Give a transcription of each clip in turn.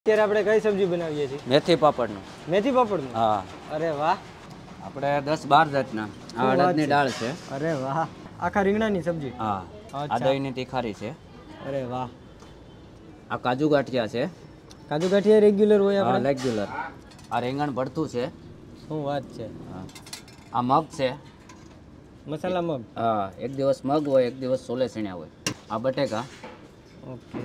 અત્યારે આપણે કઈ સબ્જી બનાવીએ છીએ? મેથી પાપડનું. મેથી પાપડનું? હા. અરે વાહ. આપણે 10-12 જાતના. આ અડદની દાળ છે. અરે વાહ. આખા રીંગણાની સબ્જી? હા. આ દહીંની તીખારી છે. અરે વાહ. આ કાજુ ગાંઠિયા છે. કાજુ ગાંઠિયા રેગ્યુલર હોય આપણે? હા, રેગ્યુલર. આ રીંગણ ભરતું છે. શું વાત છે. આ મગ છે. મસાલા મગ? હા, એક દિવસ મગ હોય, એક દિવસ સોલે ચણ્યા હોય. આ બટેકા. ઓકે.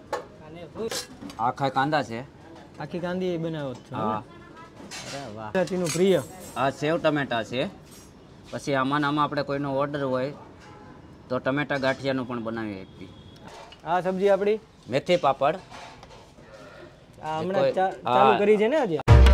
આખા કાંદા છે. આખી કાંદી બનાવો છો? હા. અરે વાહ. ગુજરાતીનું પ્રિય. આ સેવ ટમેટા છે. પછી આમાં આપણે કોઈનો ઓર્ડર હોય તો ટમેટા ગાંઠિયાનું પણ બનાવીએ એકથી. આ સબ્જી આપણી મેથી પાપડ. આ હમણાં ચાલુ કરી છે ને આજે?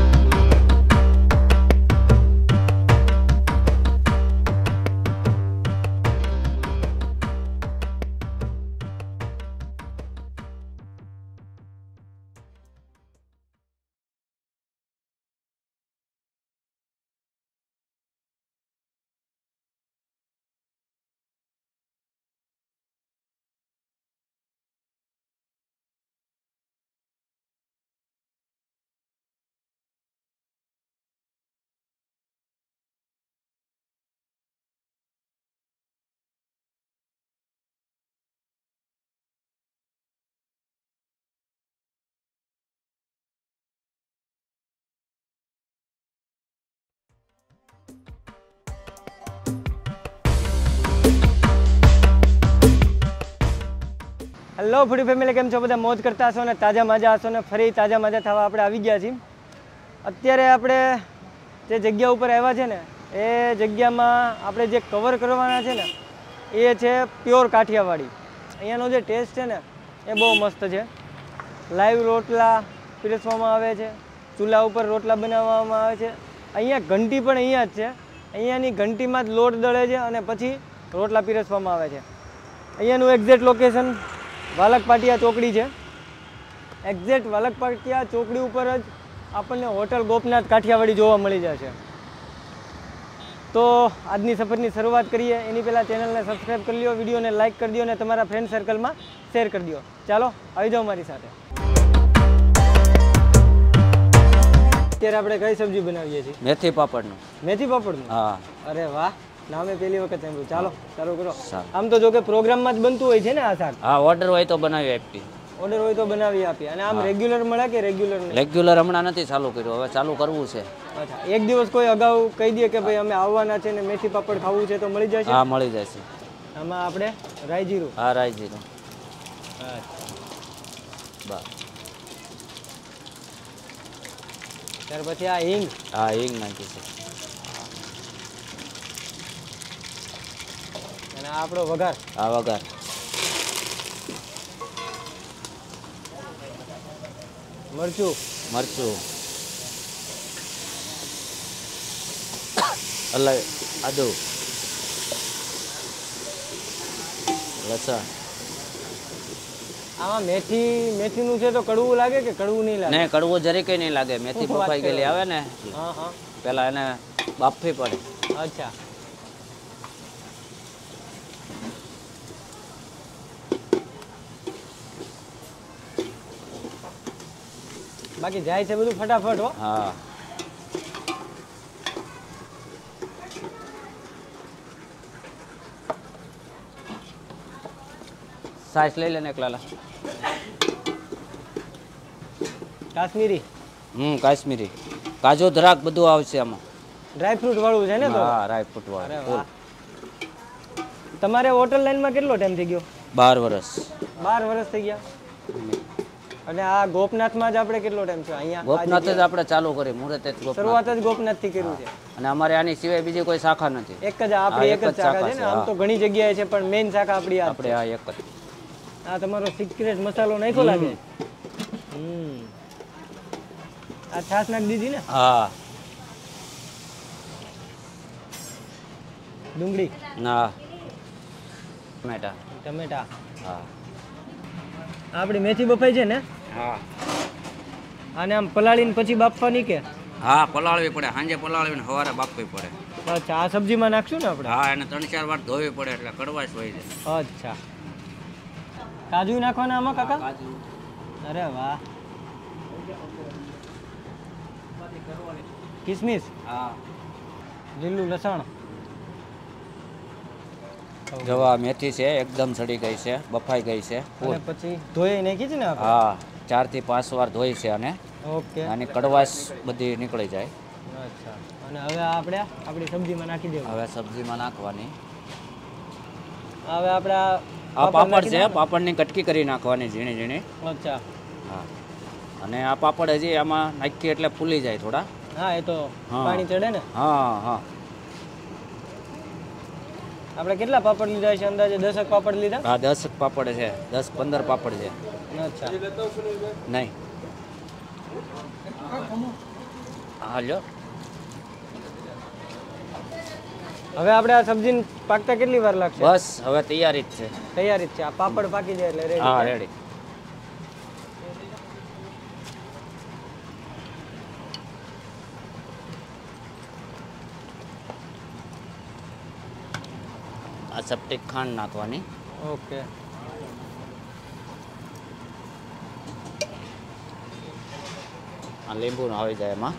હેલો ફૂડી ફેમિલી, કેમ છો બધા? મોજ કરતા હશો ને તાજા માજા હશો ને ફરી તાજા માજા થવા આપણે આવી ગયા છીએ. અત્યારે આપણે જે જગ્યા ઉપર આવ્યા છે ને એ જગ્યામાં આપણે જે કવર કરવાના છે ને એ છે પ્યોર કાઠિયાવાડી. અહીંયાનો જે ટેસ્ટ છે ને એ બહુ મસ્ત છે. લાઈવ રોટલા પીરસવામાં આવે છે, ચૂલા ઉપર રોટલા બનાવવામાં આવે છે. અહીંયા ઘંટી પણ અહીંયા જ છે. અહીંયાની ઘંટીમાં જ લોટ દળે છે અને પછી રોટલા પીરસવામાં આવે છે. અહીંયાનું એક્ઝેક્ટ લોકેશન વાલકપાટિયા ચોકડી છે. એક્ઝેક્ટ વાલકપાટિયા ચોકડી ઉપર જ આપણને હોટલ ગોપનાથ કાઠિયાવાડી જોવા મળી જશે. તો આજની સફરની શરૂઆત કરીએ એની પહેલાં ચેનલને સબસ્ક્રાઈબ કરી લો, વિડીયોને લાઇક કરી દો અને તમારા ફ્રેન્ડ સર્કલમાં શેર કરી દો. ચાલો આવી જાઓ મારી સાથે. અત્યારે આપણે કઈ સબ્જી બનાવીએ છીએ? મેથી પાપડનું. મેથી પાપડનું? હા. અરે વાહ, નામે પહેલી વખત સાંભળ્યું. ચાલો ચાલુ કરો. આમ તો જો કે પ્રોગ્રામમાં જ બનતું હોય છે ને આ શાક? હા, ઓર્ડર હોય તો બનાવી આપીએ. ઓર્ડર હોય તો બનાવી આપીએ. અને આમ રેગ્યુલર મળે કે રેગ્યુલર નહીં? રેગ્યુલર હમણાં નથી ચાલુ કર્યું, હવે ચાલુ કરવું છે. અચ્છા, એક દિવસ કોઈ અગાઉ કહી દે કે ભાઈ અમે આવવાના છે ને મેથી પાપડ ખાવું છે તો મળી જશે? હા, મળી જશે. આમાં આપણે રાઈ જીરું? હા, રાઈ જીરું. અચ્છા, બસ. ત્યાર પછી આ હિંગ? હા, હિંગ નાખી છે. અને આ આપણો વઘાર? હા, વઘાર. મરચું? મરચું, અલગ આદુ, લસણ. આમાં મેથીનું છે તો કડવું લાગે કે કડવું નહીં લાગે? નહીં, કડવું જરીકે નહીં લાગે. મેથી બફાઈ ગયેલી આવે ને પેલા એને બાફવી પડે. અચ્છા. બાકી જાય છે બધું ફટાફટ હો. હા. સાઈઝ લઈ લેને એકલાલા. કાશ્મીરી? કાશ્મીરી. કાજુ દ્રાક્ષ બધું આવશે આમાં. ડ્રાય ફ્રૂટ વાળું છે ને? તો હા, ડ્રાય ફ્રૂટ વાળું. તમારે હોટલ લાઈનમાં કેટલો ટાઈમ થઈ ગયો? 12 વર્ષ. 12 વર્ષ થઈ ગયા. અને આ ગોપનાથમાં જ આપણે કેટલો ટાઈમ છે? અહીંયા ગોપનાથ જ આપણે ચાલુ કરી, મુહૂર્ત જ શરૂઆત જ ગોપનાથ થી કર્યું છે. અને અમારે આની સિવાય બીજી કોઈ શાખા નથી. એક જ આપણી એક જ શાખા છે ને? આમ તો ઘણી જગ્યાએ છે પણ મેઇન શાખા આપણી આ આપણે આ એક જ. આ તમારો સિક્રેટ મસાલો નાખ્યો લાગે. આ છાશ નાખી દીધી ને? હા. ડુંગળી? ના. ટમેટા. ટમેટા? હા. આપણી મેથી બફાઈ છે ને? હા. આને આમ પલાળીને પછી બાફવાની કે? હા, પલાળવી પડે. સાંજે પલાળવીને સવારે બાફવી પડે. અચ્છા, આ સબ્જીમાં નાખશું ને આપણે? હા, એને 3-4 વાર ધોવી પડે એટલે કડવાશ હોય છે. અચ્છા. કાજુ નાખવાના આમાં કાકા? કાજુ. અરે વાહ. કિસમિસ, હા લીલું લસણ, જવા મેથી છે એકદમ સડી ગઈ છે, બફાઈ ગઈ છે અને પછી ધોઈ નાખી છે ને આપણે. હા 4 થી 5 વાર ધોઈ છે અને ઓકે, આની કડવાશ બધી નીકળી જાય. અચ્છા. અને હવે આપણે આપણી સબ્જીમાં નાખી દેવું. હવે સબ્જીમાં નાખવાની. હવે આપણે આ પાપડ છે, પાપડની કટકી કરી નાખવાની ઝીણી ઝીણી. અચ્છા. હા અને આ પાપડ હજી આમાં નાખીએ એટલે ફૂલી જાય થોડા. હા એ તો હા. પાણી ચડે ને. હા હા આપણે કેટલા પાપડ લીધા છે? અંદાજે 10 પાપડ લીધા. હા 10 પાપડ છે, 10-15 પાપડ છે. અચ્છા. નહીં હા લ્યો. હવે આપણે આ સબ્જીને પાકતા કેટલી વાર લાગશે? બસ હવે તૈયારી જ છે. તૈયારી જ છે. આ પાપડ પાકી જાય એટલે રેડી. હા રેડી. આ સપ્ટિક ખાંડ નાખવાની. ઓકે. આ લીંબુ આવી જાય એમાં.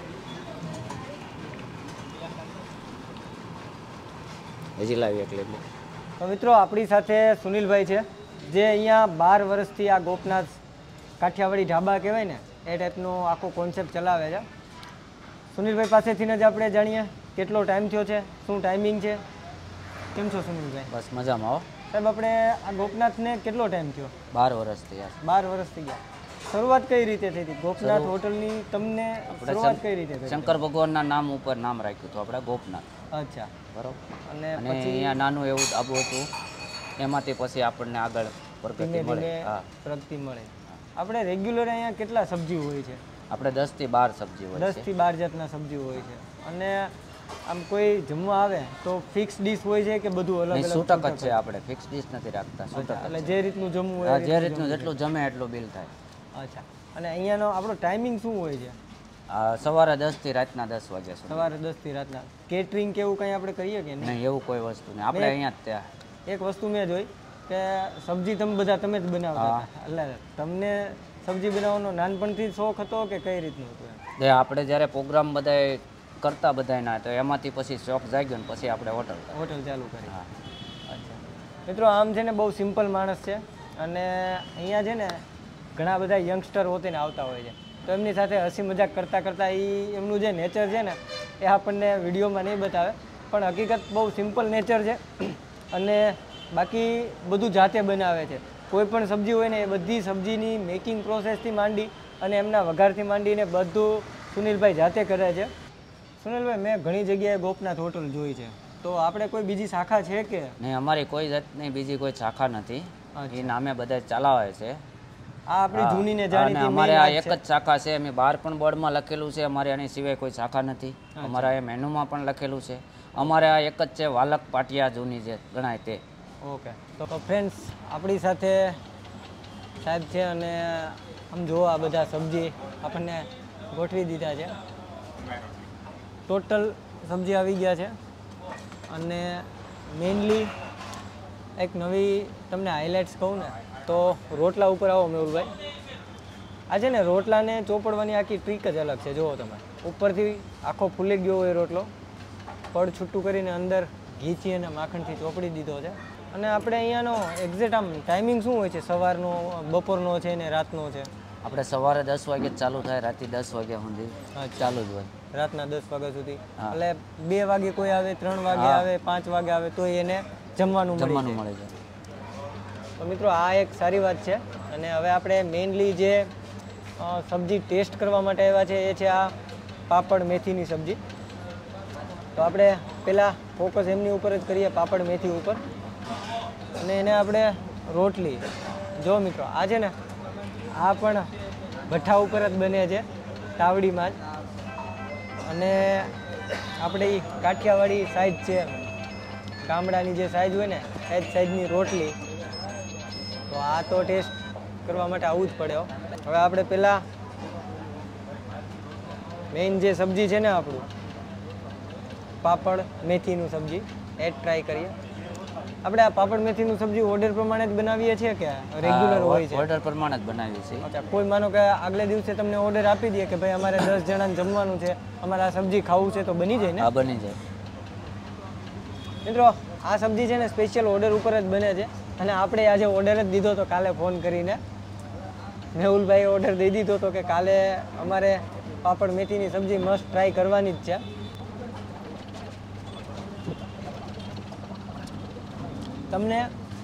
હજી લાવી એક લીંબુ. તો મિત્રો આપણી સાથે સુનિલભાઈ છે, જે અહીંયા 12 વર્ષથી આ ગોપનાથ કાઠિયાવાડી ઢાબા કહેવાય ને એ ટાઈપનો આખો કોન્સેપ્ટ ચલાવે છે. સુનિલભાઈ પાસેથી જ આપણે જાણીએ કેટલો ટાઈમ થયો છે, શું ટાઈમિંગ છે. કેમ છો સુનિલભાઈ? બસ મજામાં આવો. સાહેબ આપણે આ ગોપનાથને કેટલો ટાઈમ થયો? 12 વર્ષ થયા. 12 વર્ષ થઈ ગયા. શરૂઆત કઈ રીતે થઈ હતી ગોપનાથ હોટલની? તમને શરૂઆત કઈ રીતે થઈ? શંકર ભગવાનના નામ ઉપર નામ રાખ્યું હતું આપણે ગોપનાથ. અચ્છા, બરોબર. અને અને પછી અહીંયા નાનું એવું ધાબુ હતું, એમાંથી પછી આપણને આગળ પ્રગતિ ધીમે મળે. ધીમે હા પ્રગતિ મળે. આપણે રેગ્યુલર અહીંયા કેટલા સબ્જી હોય છે? આપણે 10 થી 12 સબ્જી હોય 10 છે. થી 12 જાતના સબ્જી હોય છે. અને આમ કોઈ જમવા આવે તો ફિક્સ ડિશ હોય છે કે બધું અલગ નહીં, અલગ? છૂટક જ છે, આપણે ફિક્સ ડિશ નથી રાખતા. છૂટક જ એટલે છે. જે રીતનું જમવું હોય હા, એ જે રીતનું રીતનું જેટલું જમે એટલું બિલ થાય. અચ્છા. અને અહીંયાનો આપણો ટાઈમિંગ શું હોય છે? સવારે 10 થી રાતના 10 વાગ્યા સુધી. સવારે 10 થી રાતના. કેટરિંગ કે એવું કંઈ આપણે કરીએ કે નહીં? નહીં એવું કોઈ વસ્તુ નહીં, આપણે અહીંયા જ ત્યાં. એક વસ્તુ મેં જોઈ કે સબ્જી તમે બધા તમે જ બનાવતા હા. હતા. એટલે તમને સબ્જી બનાવવાનો નાનપણથી શોખ હતો કે કઈ રીતનું હતું એમ? આપણે જ્યારે પ્રોગ્રામ બધાય કરતા બધાયના તો એમાંથી પછી શોખ જાગ્યો ને પછી આપણે હોટલ. હોટલ ચાલુ કરી. હા અચ્છા. મિત્રો આમ છે ને બહુ સિમ્પલ માણસ છે, અને અહીંયા છે ને ઘણા બધા યંગસ્ટર હોતીને આવતા હોય છે, તો એમની સાથે હસી મજાક કરતાં કરતાં એમનું જે નેચર છે ને એ આપણને વિડીયોમાં નહીં બતાવે, પણ હકીકત બહુ સિમ્પલ નેચર છે. અને બાકી બધું જાતે બનાવે છે. કોઈ પણ સબ્જી હોય ને એ બધી સબ્જીની મેકિંગ પ્રોસેસથી માંડી અને એમના વઘારથી માંડીને બધું સુનિલભાઈ જાતે કરે છે. સુનિલભાઈ, મેં ઘણી જગ્યાએ ગોપનાથ હોટલ જોઈ છે, તો આપણે કોઈ બીજી શાખા છે કે? નહીં, અમારી કોઈ જાતની બીજી કોઈ શાખા નથી. એ નામે બધા ચલાવે છે. આ આપણી જૂની ને અને જાણીતી અમારે આ એક જ શાખા છે. અમે બહાર પણ બોર્ડમાં લખેલું છે, અમારે આની સિવાય કોઈ શાખા નથી. અમારા એ મેનુમાં પણ લખેલું છે. અમારે આ એક જ છે, વાલક પાટિયા જૂની જે ગણાય તે. ઓકે. તો ફ્રેન્ડ્સ, આપણી સાથે સાહેબ છે, અને આમ જુઓ આ બધા સબ્જી આપણને ગોઠવી દીધા છે. ટોટલ સબ્જી આવી ગયા છે. અને મેઇનલી એક નવી તમને હાઇલાઇટ્સ કહું ને તો રોટલા ઉપર આવો મેહુલભાઈ. આ છે ને રોટલાને ચોપડવાની આખી ટ્રીક જ અલગ છે. જુઓ તમે, ઉપરથી આખો ફૂલી ગયો હોય રોટલો, પડ છૂટું કરીને અંદર ઘીથી અને માખણથી ચોપડી દીધો છે. અને આપણે અહીંયાનો એક્ઝેક્ટ આમ ટાઈમિંગ શું હોય છે? સવારનો, બપોરનો છે ને રાતનો છે? આપણે સવારે 10 વાગે ચાલુ થાય, રાતે 10 વાગ્યા સુધી ચાલુ જ હોય. રાતના 10 વાગ્યા સુધી. એટલે 2 વાગે કોઈ આવે, 3 વાગે આવે, 5 વાગે આવે તો એને જમવાનું મળે છે. તો મિત્રો આ એક સારી વાત છે. અને હવે આપણે મેઇનલી જે સબ્જી ટેસ્ટ કરવા માટે આવ્યા છે એ છે આ પાપડ મેથીની સબ્જી. તો આપણે પહેલાં ફોકસ એમની ઉપર જ કરીએ, પાપડ મેથી ઉપર. અને એને આપણે રોટલી, જો મિત્રો આ છે ને આ પણ ભઠ્ઠા ઉપર જ બને છે, તાવડીમાં જ. અને આપણે એ કાઠિયાવાડી સાઈઝ છે, ગામડાની જે સાઈઝ હોય ને એ જ સાઈઝની રોટલી. તો આ તો ટેસ્ટ કરવા માટે આવવું જ પડે. હવે આપણે પહેલાં મેઇન જે સબ્જી છે ને આપણું પાપડ મેથીનું સબ્જી એ જ ટ્રાય કરીએ. આપણે આ પાપડ મેથીનું સબ્જી ઓર્ડર પ્રમાણે જ બનાવીએ છીએ કે રેગ્યુલર હોય છે? ઓર્ડર પ્રમાણે જ બનાવીએ છીએ. અચ્છા, કોઈ માનો કે આગલે દિવસે તમને ઓર્ડર આપી દે કે ભાઈ અમારે 10 જણાને જમવાનું છે, અમારે આ સબ્જી ખાવું છે, તો બની જાય ને? હા, બની જાય. મિત્રો, આ સબ્જી છે ને સ્પેશિયલ ઓર્ડર ઉપર જ બને છે અને આપણે આજે ઓર્ડર જ દીધો તો કાલે ફોન કરીને. મેહુલભાઈ ઓર્ડર દઈ દીધો તો કે કાલે અમારે પાપડ મેથીની સબ્જી મસ્ત ટ્રાય કરવાની જ છે. તમને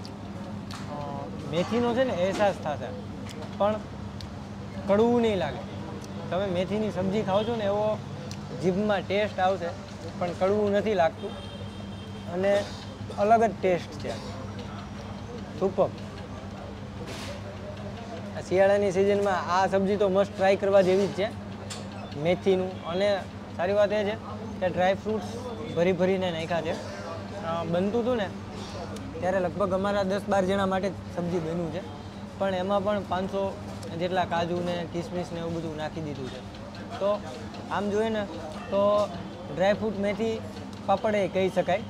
મેથીનો છે ને અહેસાસ થશે, પણ કડવું નહીં લાગે. તમે મેથીની સબ્જી ખાઓ છો ને એવો જીભમાં ટેસ્ટ આવશે, પણ કડવું નથી લાગતું અને અલગ જ ટેસ્ટ છે. સુપર. શિયાળાની સિઝનમાં આ સબ્જી તો મસ્ટ ટ્રાય કરવા જેવી જ છે, મેથીનું. અને સારી વાત એ છે કે ડ્રાય ફ્રૂટ્સ ભરી ભરીને નાખ્યા છે. બનતું હતું ને ત્યારે લગભગ અમારા 10-12 જણા માટે જ સબ્જી બન્યું છે, પણ એમાં પણ 500 જેટલા કાજુ ને કિસમિસ ને એવું બધું નાખી દીધું છે. તો આમ જોઈએ ને તો ડ્રાય ફ્રૂટ મેથી પાપડ એ કહી શકાય.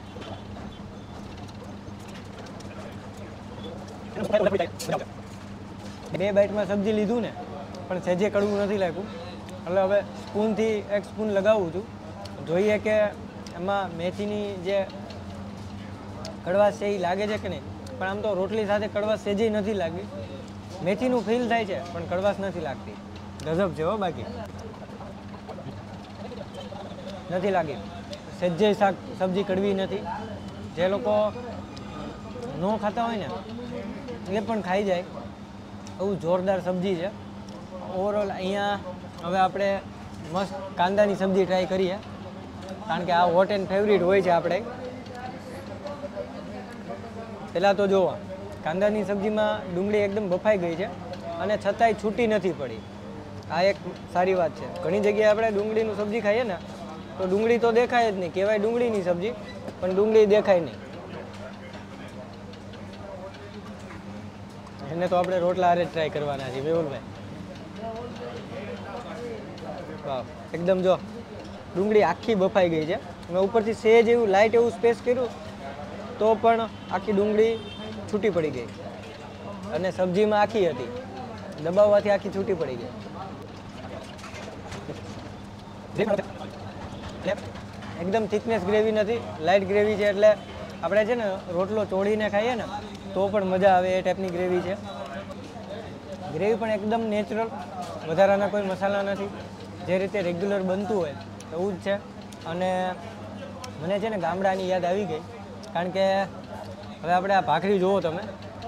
બે બાઈટમાં સબ્જી લીધું ને પણ સહેજે કડવું નથી લાગ્યું. એટલે હવે સ્પૂનથી એક સ્પૂન લગાવું છું, જોઈએ કે એમાં મેથીની જે કડવાશ છે એ લાગે છે કે નહીં. પણ આમ તો રોટલી સાથે કડવાશ સહેજે નથી લાગી. મેથીનું ફીલ થાય છે પણ કડવાશ નથી લાગતી. ગજબ છે હો, બાકી નથી લાગી. સહેજે શાક સબ્જી કડવી નથી. જે લોકો ન ખાતા હોય ને એ પણ ખાઈ જાય એવું જોરદાર સબ્જી છે. ઓવરઓલ અહીંયા હવે આપણે મસ્ત કાંદાની સબ્જી ટ્રાય કરીએ, કારણ કે આ હોટ એન્ડ ફેવરિટ હોય છે આપણે. પહેલાં તો જુઓ, કાંદાની સબ્જીમાં ડુંગળી એકદમ બફાઈ ગઈ છે અને છતાંય છૂટી નથી પડી. આ એક સારી વાત છે. ઘણી જગ્યાએ આપણે ડુંગળીનું સબ્જી ખાઈએ ને તો ડુંગળી તો દેખાય જ નહીં, કહેવાય ડુંગળીની સબ્જી, પણ ડુંગળી દેખાય નહીં. એને તો આપણે રોટલા હારે જ ટ્રાય કરવાના છે મેહુલભાઈ. વાહ, એકદમ જો ડુંગળી આખી બફાઈ ગઈ છે. મેં ઉપરથી સહેજ એવું લાઇટ એવું સ્પેસ કર્યું તો પણ આખી ડુંગળી છૂટી પડી ગઈ અને સબ્જીમાં આખી હતી, દબાવવાથી આખી છૂટી પડી ગઈ. એકદમ થિકનેસ ગ્રેવી નથી, લાઇટ ગ્રેવી છે. એટલે આપણે છે ને રોટલો ચોળીને ખાઈએ ને તો પણ મજા આવે એ ટાઈપની ગ્રેવી છે. ગ્રેવી પણ એકદમ નેચરલ, વધારાના કોઈ મસાલા નથી, જે રીતે રેગ્યુલર બનતું હોય એવું જ છે. અને મને છે ને ગામડાની યાદ આવી ગઈ, કારણ કે હવે આપણે આ ભાખરી જુઓ તમે,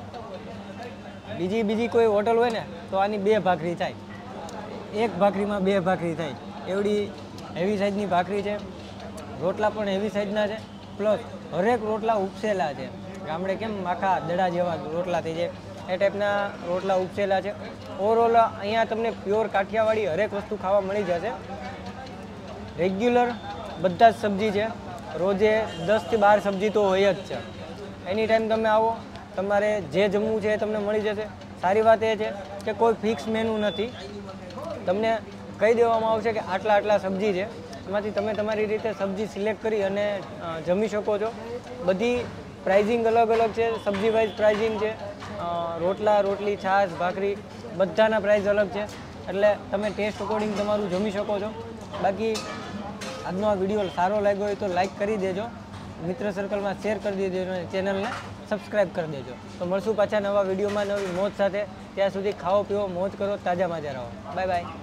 બીજી કોઈ હોટલ હોય ને તો આની 2 ભાખરી થાય, એક ભાખરીમાં 2 ભાખરી થાય, એવડી હેવી સાઈઝની ભાખરી છે. રોટલા પણ હેવી સાઈઝના છે, પ્લસ હરેક રોટલા ઉપસેલા છે. ગામડે કેમ આખા દડા જેવા રોટલા થઈ જાય એ ટાઈપના રોટલા ઉપસેલા છે. ઓવરઓલ અહીંયા તમને પ્યોર કાઠિયાવાડી હરેક વસ્તુ ખાવા મળી જશે. રેગ્યુલર બધા જ સબ્જી છે, રોજે 10 થી 12 સબ્જી તો હોય જ છે. એની ટાઈમ તમે આવો, તમારે જે જમવું છે એ તમને મળી જશે. સારી વાત એ છે કે કોઈ ફિક્સ મેનુ નથી, તમને કહી દેવામાં આવશે કે આટલા સબ્જી છે, એમાંથી તમે તમારી રીતે સબ્જી સિલેક્ટ કરી અને જમી શકો છો. બધી પ્રાઇઝિંગ અલગ અલગ છે, સબ્જી વાઇઝ પ્રાઇઝિંગ છે. રોટલા, રોટલી, છાશ, ભાખરી બધાના પ્રાઇસ અલગ છે, એટલે તમે ટેસ્ટ અકોર્ડિંગ તમારું જમી શકો છો. બાકી આજનો આ વિડીયો સારો લાગ્યો હોય તો લાઇક કરી દેજો, મિત્ર સર્કલમાં શેર કરી દેજો અને ચેનલને સબસ્ક્રાઈબ કરી દેજો. તો મળશું પાછા નવા વિડીયોમાં નવી મોજ સાથે. ત્યાં સુધી ખાઓ પીઓ, મોજ કરો, તાજા માજા રહો. Bye by.